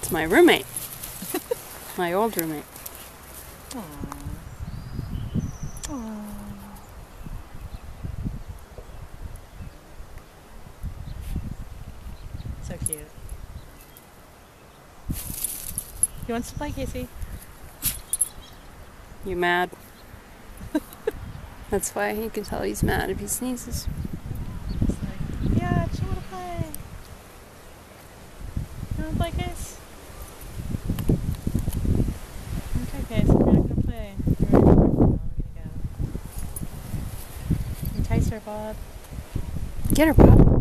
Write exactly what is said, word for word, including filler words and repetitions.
It's my roommate. My old roommate. Aww. Aww. So cute. He wants to play, Casey. You mad? That's why you can tell he's mad if he sneezes. It's like, yeah, I just want to play. You want to play, Case? Okay, Case, we're not going to play. We're going to go. Entice her, Bob. Get her, Bob.